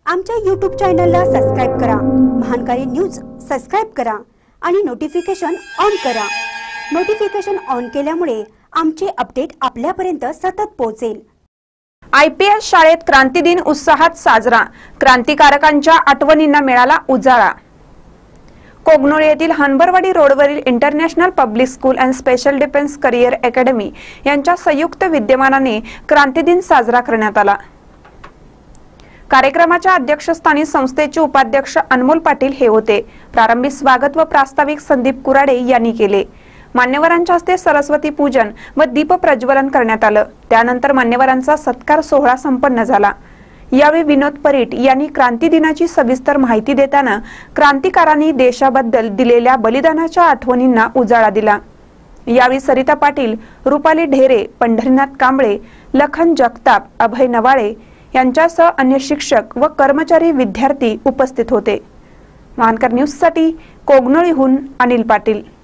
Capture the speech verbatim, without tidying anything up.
आमच्या यूट्यूब चॅनलला सबस्क्राइब करा, महानकारी न्यूज सबस्क्राइब करा आणि नोटिफिकेशन ऑन करा। नोटिफिकेशन ऑन केल्यामुळे आमचे अपडेट आपल्यापर्यंत सतत पोहोचेल। आयपीएस शाळेत क्रांती दिन उत्साहात साजरा, क्रांतिकारकांच्या आठवणींना मिळाला उजाळा। कोगनोळी येथील हनबरवाडी रोडवरील international public school and special defence career academy यांच्या संयुक्त विद्यमानाने क्रांती दिन साजरा करण्यात आला। कार्यक्रमाच्या अध्यक्षस्थानी संस्थेचे उपाध्यक्ष अनमोल पाटील हे होते। प्रारंभी स्वागत व प्रास्ताविक संदीप कुराडे यांनी केले। मान्यवरांच्या हस्ते सरस्वती पूजन व दीप प्रज्वलन करण्यात आलं। त्यानंतर मान्यवरांचा सत्कार सोहळा संपन्न झाला। यावेळी विनोद परीट यांनी क्रांती दिनाची सविस्तर माहिती देताना क्रांतिकारांनी देशाबद्दल दिलेल्या बलिदानाच्या आठवणींना उजाळा दिला। यावेळी सरिता पाटील, रुपाली ढेरे, पंढरीनाथ कांबळे, लखन जगताप, अभय नवाळे यांच्यासह अन्य शिक्षक व कर्मचारी विद्यार्थी उपस्थित होते। महानकर न्यूज साठी कोगनोळीहून अनिल पाटील।